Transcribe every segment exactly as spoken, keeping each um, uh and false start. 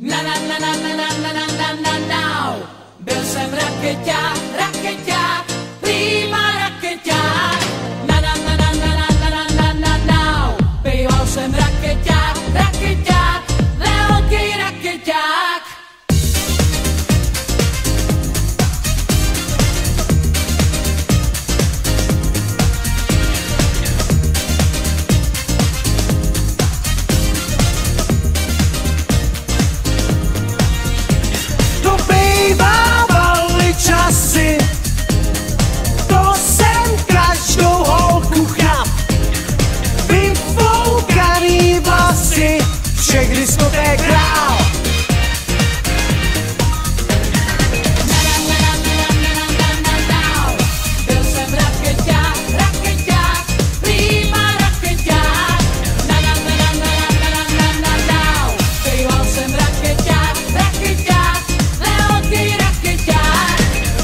Na na na na na na na na na na na. Byl jsem rakeťák, rakeťák, prýma rakeťák. Na na na na na na na na na na na. Býval jsem rakeťák, rakeťák, velký rakeťák. To jsem každou holku chrap, vyfoukaný vlasy, všech diskoték král. Byl jsem rakeťák, rakeťák, prýma rakeťák. Na na na na na na na na na na. Býval jsem rakeťák, rakeťák, velký rakeťák.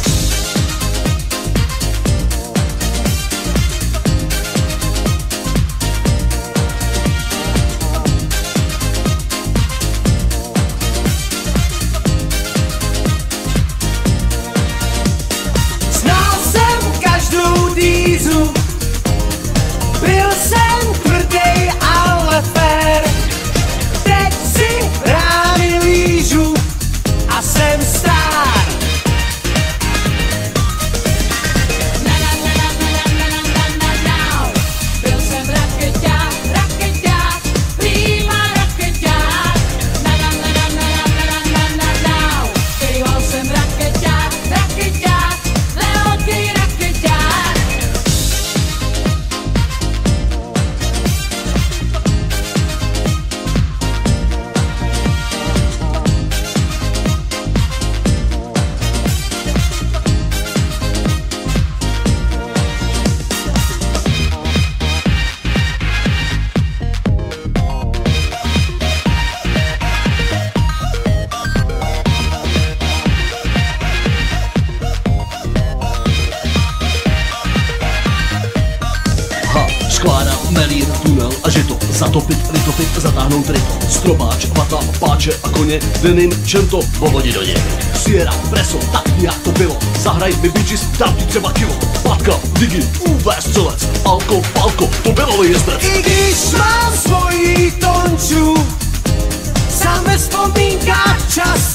Byl jsem tvrdej, ale fér, teď si rány lížu a jsem star. Na na na na na na na na na na. Byl jsem rakeťák, rakeťák, prýma rakeťák. Na na na na na na na na na na. Býval jsem rakeťák, rakeťák, velký rakeťák. Sklára, melír, tunel a žito, zatopit, vytopit, zatáhnout ryto, strobáč, vata, páče a koně, denim, čento, pohodě do něj. Sierra, preso, tak jak to bylo, zahraj mi bitches, dám ti třeba kilo, patka, digi, ú vé střelec, alko, palko, to bylo jezdec. I když mám svoji tonču, sám ve vzpomínkách čas